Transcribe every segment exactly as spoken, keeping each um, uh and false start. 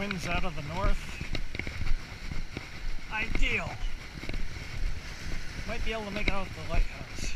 winds out of the north. Ideal. Might be able to make it out the lighthouse.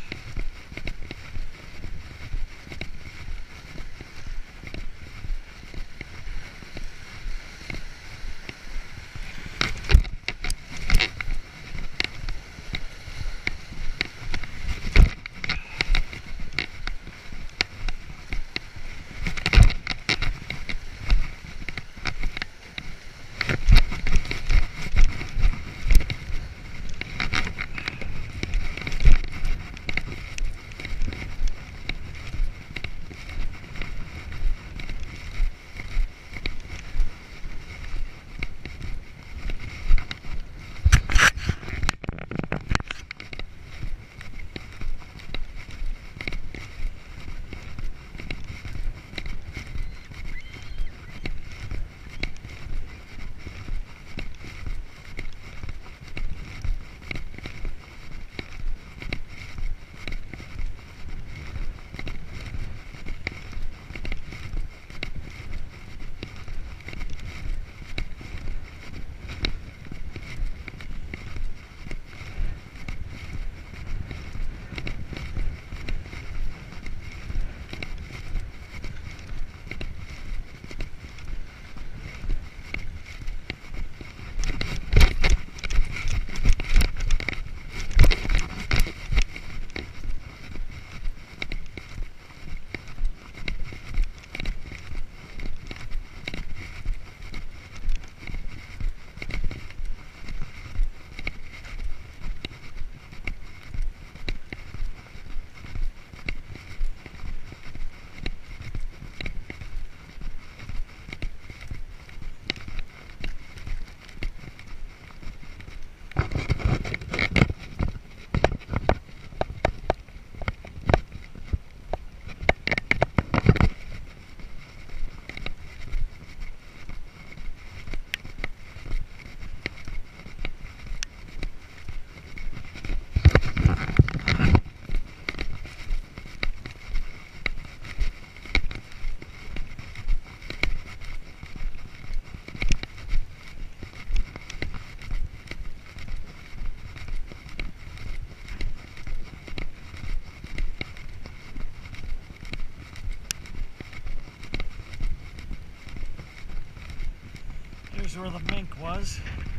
Here's where the mink was.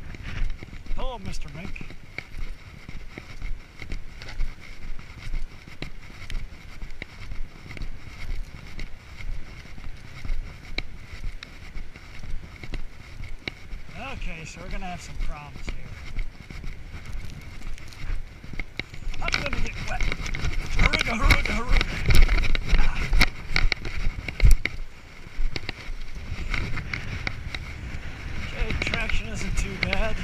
Hello, Mister Mink. Okay, so we're gonna have some problems here. I'm gonna get wet. Haruga, haruga, haruga. Traction isn't too bad.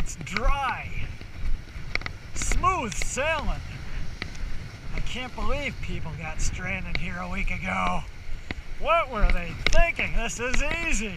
it's dry. Smooth sailing. I can't believe people got stranded here a week ago. What were they thinking? This is easy.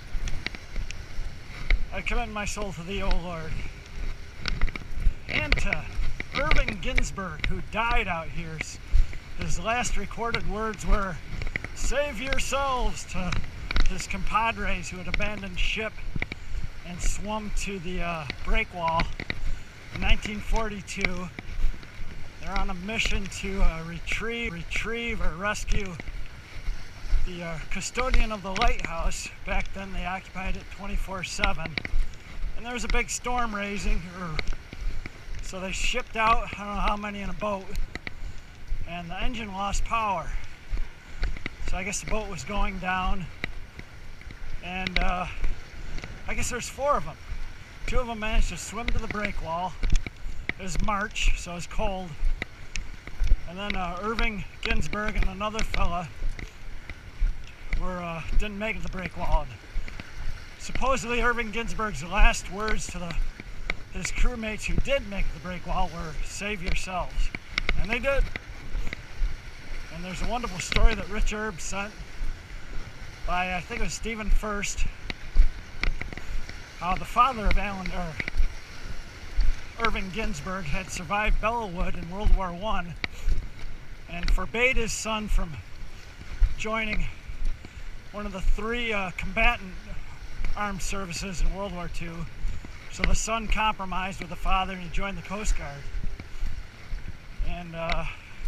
I commend my soul to thee, O Lord. And to Irving Ginsburg, who died out here. His last recorded words were, "Save yourselves," to his compadres who had abandoned ship and swum to the uh, breakwall in nineteen forty-two. They're on a mission to uh, retrieve, retrieve or rescue the uh, custodian of the lighthouse. Back then they occupied it twenty-four seven. And there was a big storm raising, or, so they shipped out, I don't know how many in a boat, and the engine lost power. So I guess the boat was going down, and uh, I guess there's four of them. Two of them managed to swim to the breakwall. It was March, so it was cold. And then uh, Irving Ginsburg and another fella were uh, didn't make it to the breakwall. Supposedly Irving Ginsburg's last words to the, his crewmates who did make the breakwall were, "Save yourselves." And they did. And there's a wonderful story that Rich Herb sent by, I think it was Stephen First, how the father of Allen, or Irving Ginsburg, had survived Bellawood in World War One and forbade his son from joining one of the three uh, combatant armed services in World War Two. So the son compromised with the father and he joined the Coast Guard. And uh,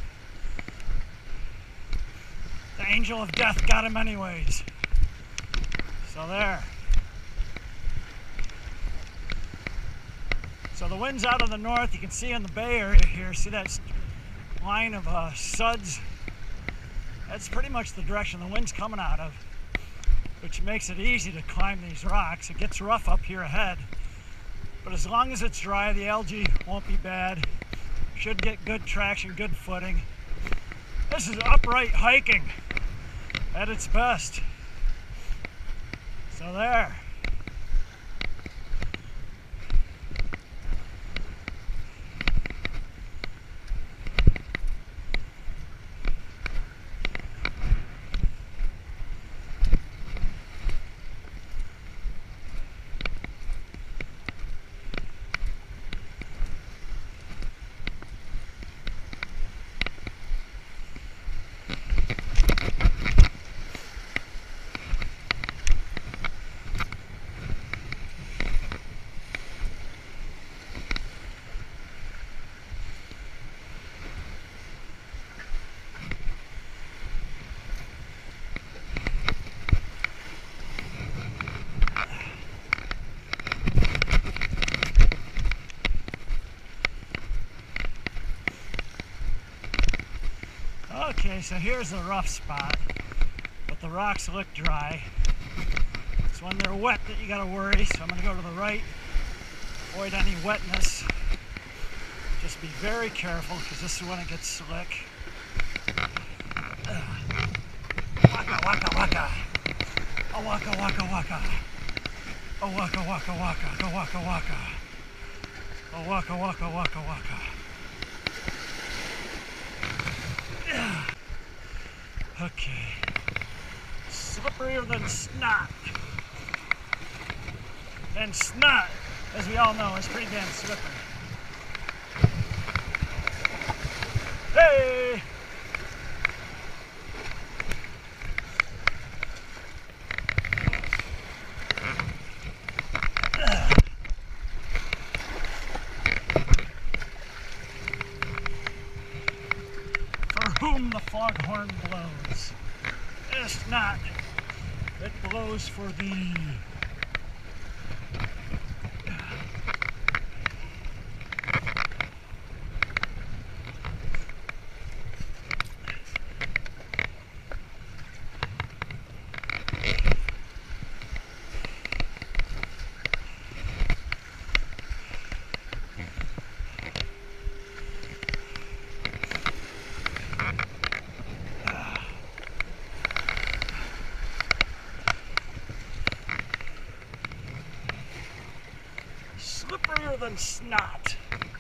the angel of death got him anyways. So there. So the wind's out of the north. You can see in the bay area here, see that line of uh, suds? That's pretty much the direction the wind's coming out of, which makes it easy to climb these rocks. It gets rough up here ahead, but as long as it's dry, the algae won't be bad. Should get good traction, good footing. This is upright hiking at its best. So there. Okay, so here's the rough spot, but the rocks look dry. It's when they're wet that you gotta worry, so I'm gonna go to the right, avoid any wetness. Just be very careful, because this is when it gets slick. Waka waka waka. Oh waka waka waka. Oh waka waka waka. Go waka waka. Oh waka waka waka waka. Okay. Slipperier than snot. And snot, as we all know, is pretty damn slippery. Hey! For whom the foghorn blows, it's not, it blows for thee. than snot.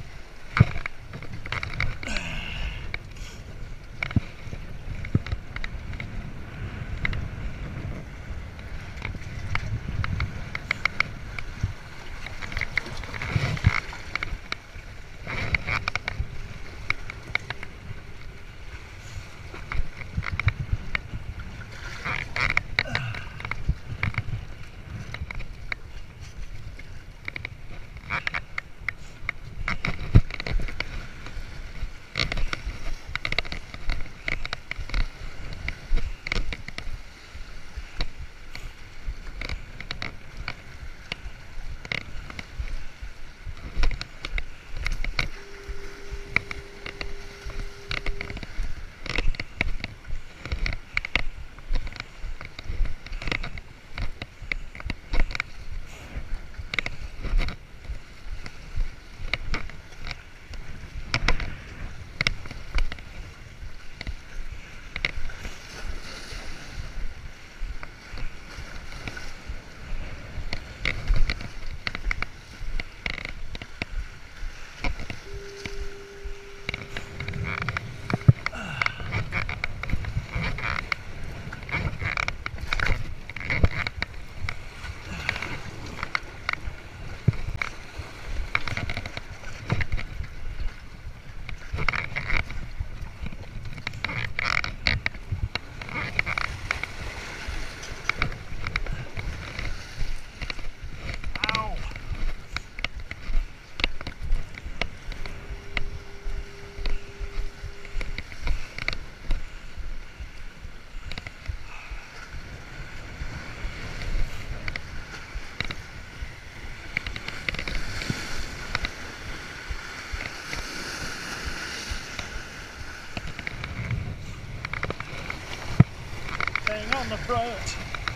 On the boat.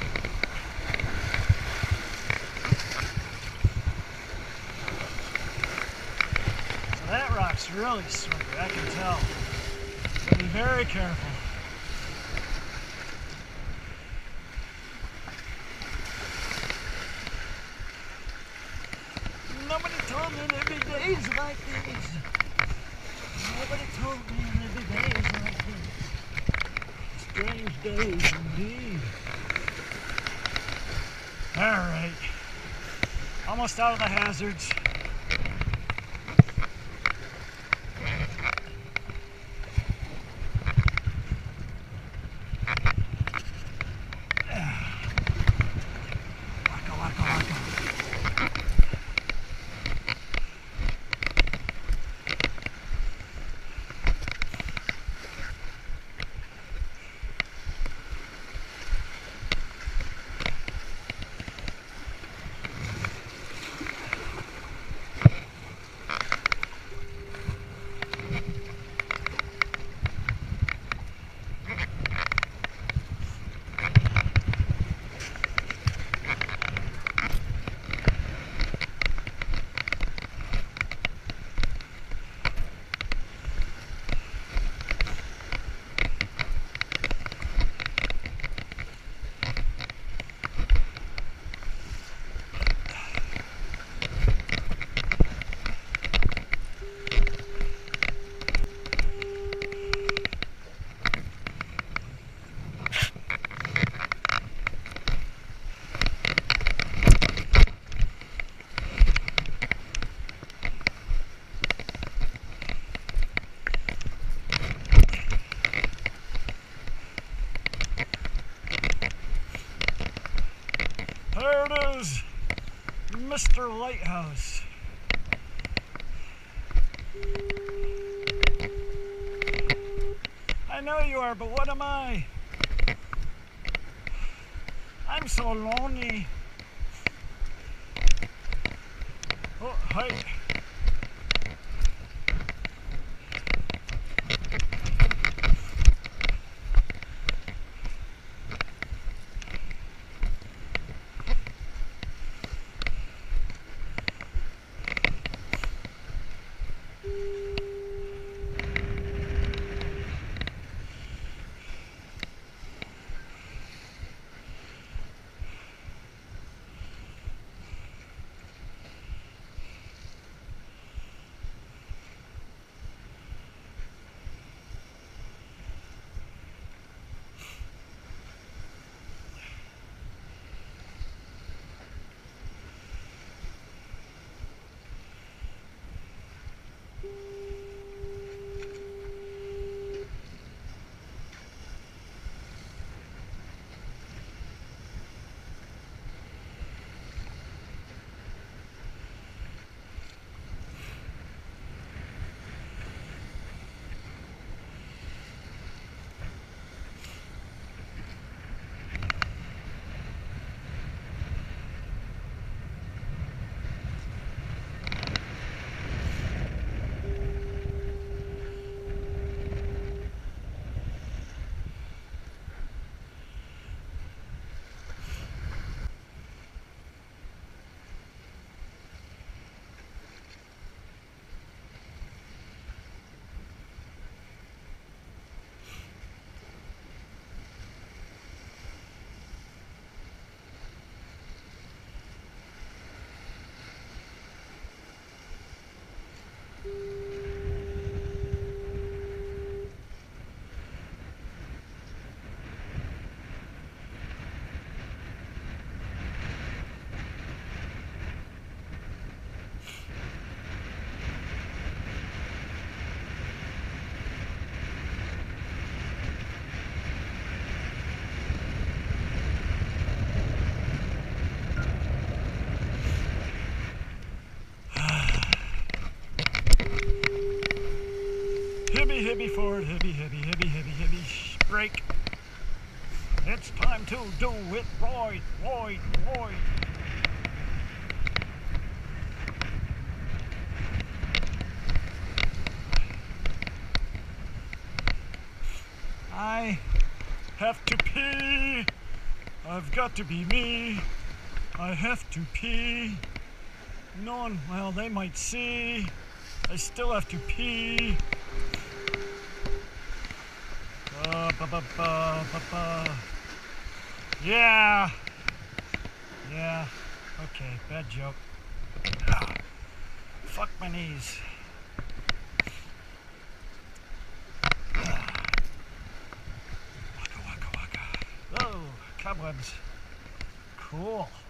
So that rock's really slippery, I can tell. So be very careful. Nobody told me there'd be days like these. Nobody told me there'd be days like these. Strange days indeed. Alright. Almost out of the hazards. Waka, waka, waka. There it is, Mister Lighthouse. I know you are, but what am I? I'm so lonely. Oh, hi. Lord, heavy, heavy, heavy, heavy, heavy. Brake. It's time to do it right, right, right. I have to pee. I've got to be me. I have to pee. No one, well, they might see. I still have to pee. Uh, ba, ba, ba, ba, ba. Yeah. Yeah. Okay, bad joke. Ah, fuck my knees. Ah. Waka, waka, waka. Oh, cobwebs. Cool.